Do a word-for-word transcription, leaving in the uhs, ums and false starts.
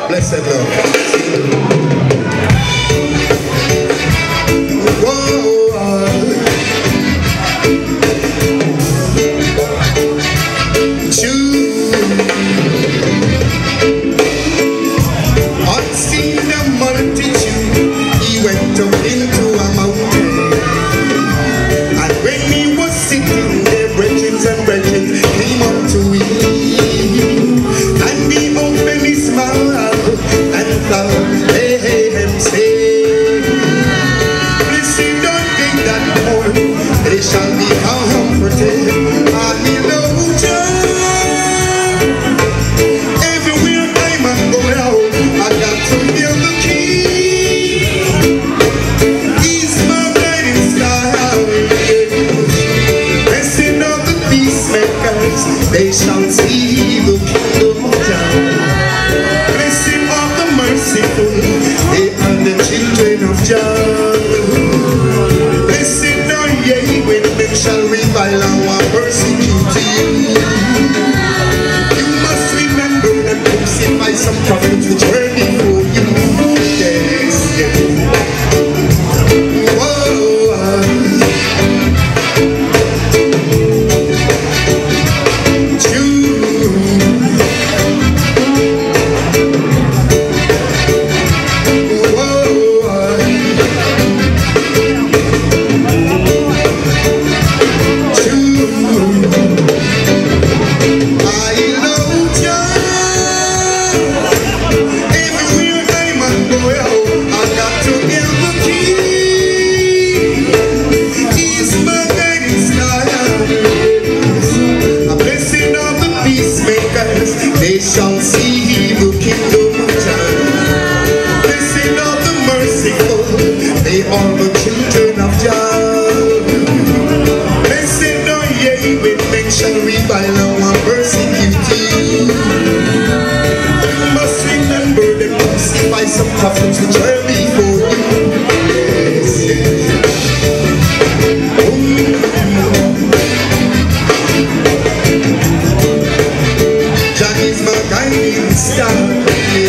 Blessed love. They shall be comforted. Hallelujah. Everywhere I man go out, I got to hear the King. He's my guiding star. Blessing of the peacemakers, they shall see the kingdom of God. Blessing of the merciful, they are the children of God. Shall revile and persecute you. You must remember that crucify some prophets which were before you. Yes, yes. Whoa. They shall see the kingdom of God. Blessed are the merciful, they are the children of God. Blessed are ye when men shall revile and persecute you. You must remember them crucify some prophets which were before you. Yes, yes. Star.